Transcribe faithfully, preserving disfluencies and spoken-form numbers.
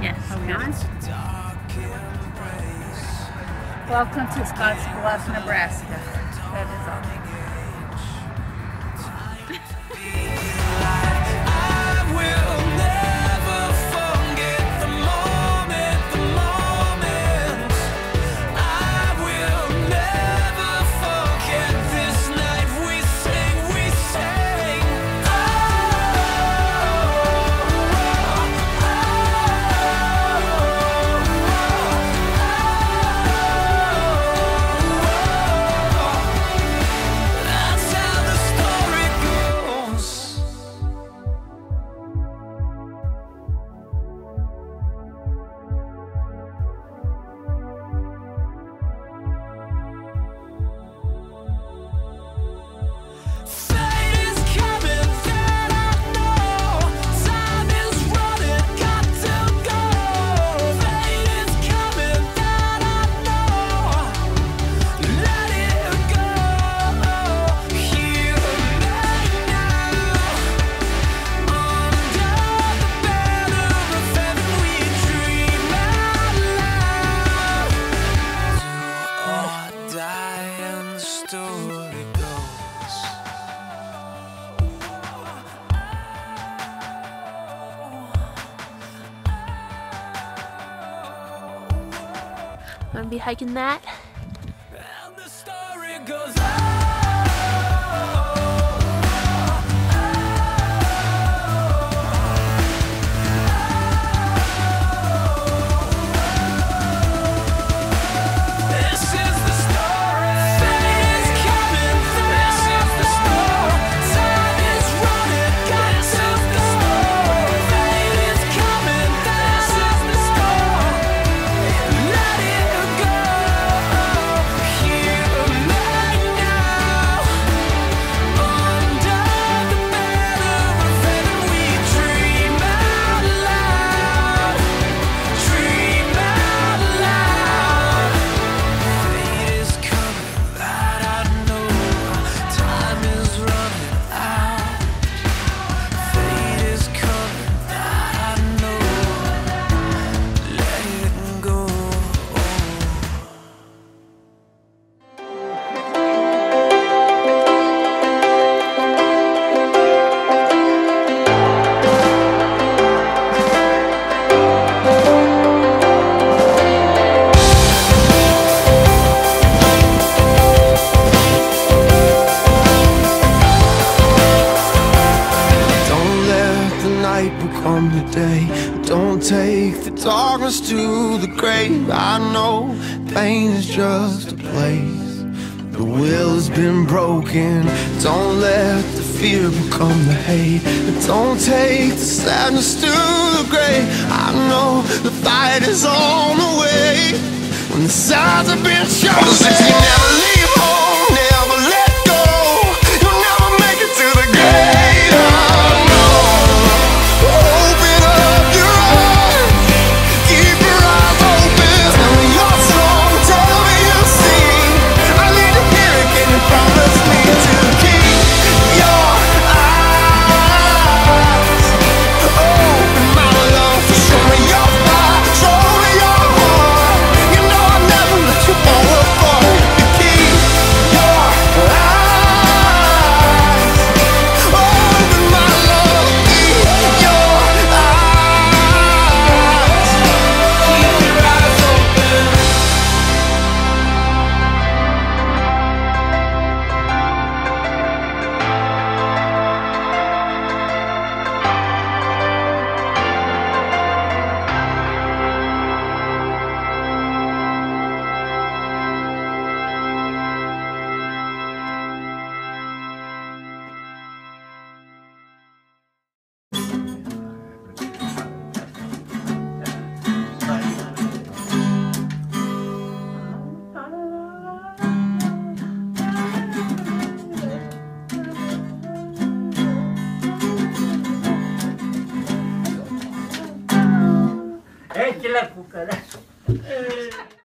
Yes. Okay. On. Welcome to Scottsbluff, Nebraska. That is all. I'm gonna be hiking that. And the story goes on. Become the day. Don't take the darkness to the grave. I know pain is just a place. The will has been broken. Don't let the fear become the hate. Don't take the sadness to the grave. I know the fight is on the way. When the signs have been chosen, if you never leave home, never let go, you'll never make it to the grave. Eche la cucaracha.